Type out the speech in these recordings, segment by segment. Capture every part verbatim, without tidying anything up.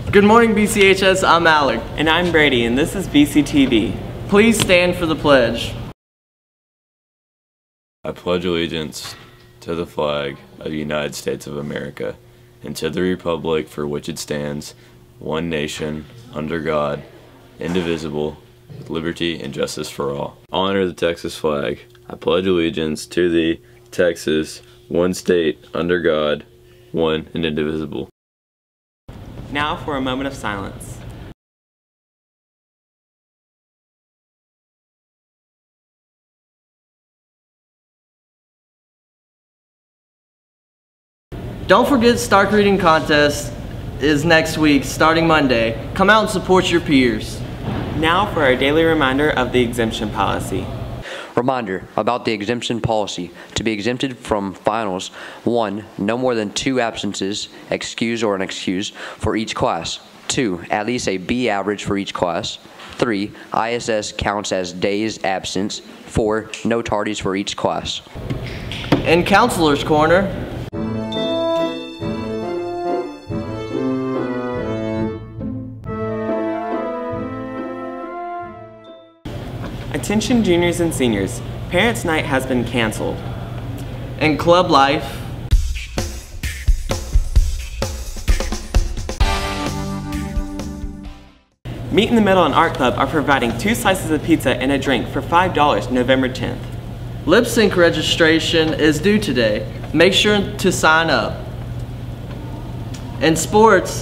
Good morning, B C H S. I'm Alec. And I'm Brady, and this is B C T V. Please stand for the pledge. I pledge allegiance to the flag of the United States of America and to the republic for which it stands, one nation, under God, indivisible, with liberty and justice for all. Honor the Texas flag. I pledge allegiance to the Texas, one state, under God, one and indivisible. Now for a moment of silence. Don't forget, Stark Reading Contest is next week, starting Monday. Come out and support your peers. Now for our daily reminder of the exemption policy. Reminder about the exemption policy. To be exempted from finals, one, no more than two absences, excused or unexcused, for each class. Two, at least a B average for each class. Three, I S S counts as days absence. Four, no tardies for each class. In Counselor's Corner, Attention juniors and seniors, Parents' Night has been canceled. in Club Life, Meet in the Middle and Art Club are providing two slices of pizza and a drink for five dollars November tenth. Lip Sync registration is due today. Make sure to sign up. In sports,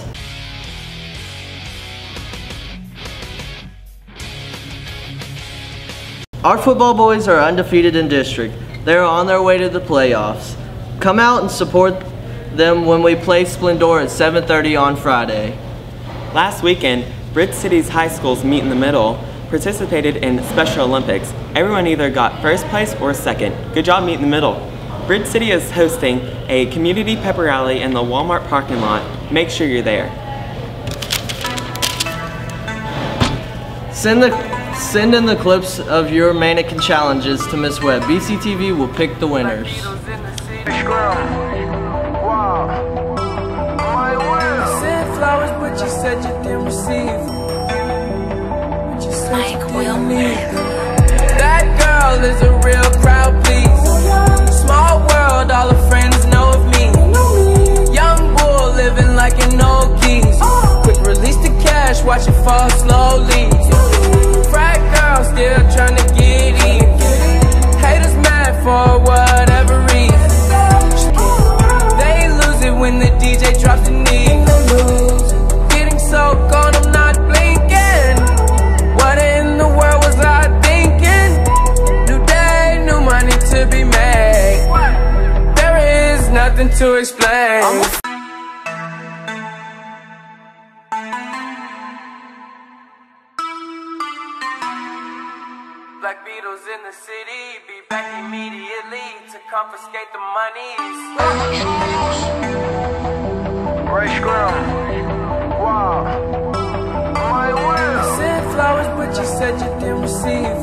our football boys are undefeated in district. They are on their way to the playoffs. Come out and support them when we play Splendor at seven thirty on Friday. Last weekend, Bridge City's high schools Meet in the Middle participated in Special Olympics. Everyone either got first place or second. Good job, Meet in the Middle. Bridge City is hosting a community pep rally in the Walmart parking lot. Make sure you're there. Send the Send in the clips of your mannequin challenges to Miss Webb. B C T V will pick the winners. Flowers, but you said you didn't receive. Like Will Smith. That girl is a real crowd, please. Small world, all her friends know of me. Young bull living like an old geese. Quick release the cash, watch it fall slowly. Frat girl still trying to get in. Haters mad for whatever reason. They lose it when the D J drops the knee. Getting so gone, I'm not blinking. What in the world was I thinking? New day, new money to be made. There is nothing to explain. Black Beatles in the city, be back immediately to confiscate the monies. Ray Scrum, wow, my will. You sent flowers, but you said you didn't receive.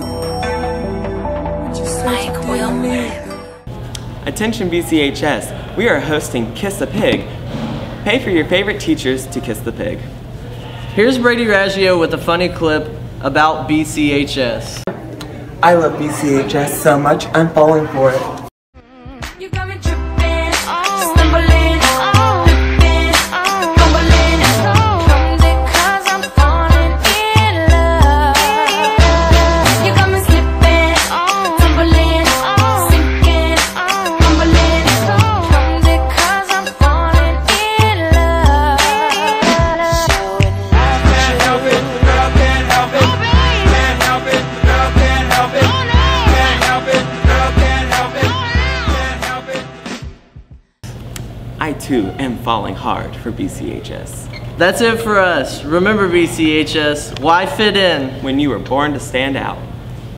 Like Will Smith. Attention B C H S, we are hosting Kiss the Pig. Pay for your favorite teachers to kiss the pig. Here's Brady Raggio with a funny clip about B C H S. I love B C H S so much, I'm falling for it. You got me tripping, stumbling, flipping, fumbling. Comes it 'cause I'm falling in love. You got me slipping, tumbling, sinking, fumbling. Comes it 'cause I'm falling in love. Showing love. Can't help it, girl, can't help it. Can't help it, girl, can't help it. Can't help it, girl, can't help it. Can't help it. I too am falling hard for B C H S. That's it for us. Remember, B C H S, why fit in? When you were born to stand out.